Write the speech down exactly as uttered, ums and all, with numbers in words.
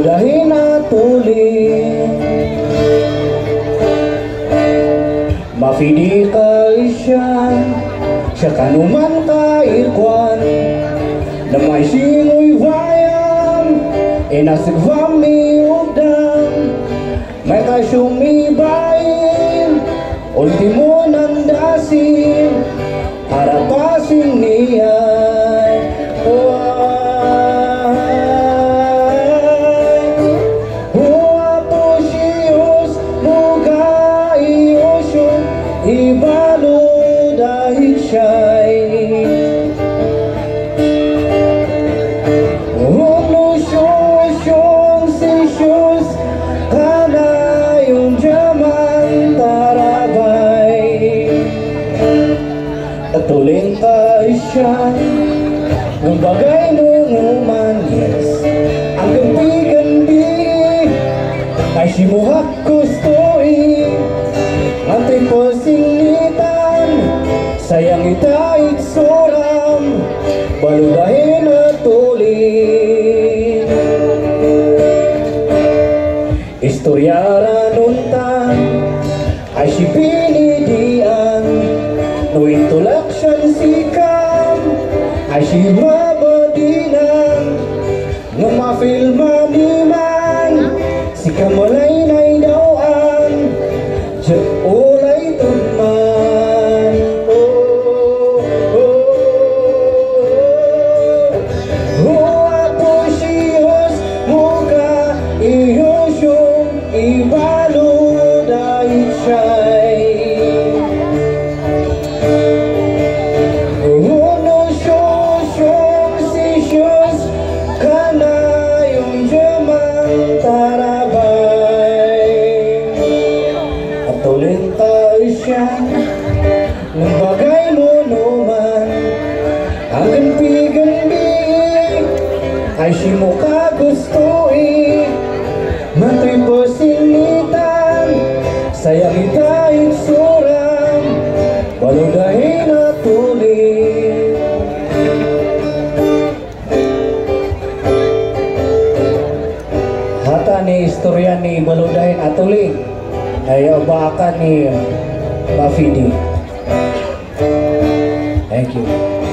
baludahin at ulit. Mafidi ka siya, siya kanuman ka ikwan, na may singoy vayam, inasigvami ugdam, may kasyumibayin, ultimo nandasin, harapasin niyay. Ibalo dahil siya'y Unusyong sisyos kana yung jaman tarabay. Tatuling ka siya ng bagay nung umanis. Ang gambi-gambi ay simuhak gusto'y Antay po singitan, sayang ita'y soram, baludahin at ulit. Istoryara nuntan, ay si pinidian, no itulak siyang sikam, ay si mabadinan, ng mafilma ni man, si kamalay na'y dawaan, ulay teman. Oh, oh, oh, ako siyos muka iyos yung ibalo dahil siya'y unusyos yung sisyos kana yung jaman tarabay. Tuling tayo siya ng bagay mo naman. Ang gambi-gambi ay simo ka gusto'y mato'y po sinitan, sayang ita'y suram, baludahin at ulit. Hata ni istorya ni baludahin at ulit ay abakan ni Mafidi. Thank you.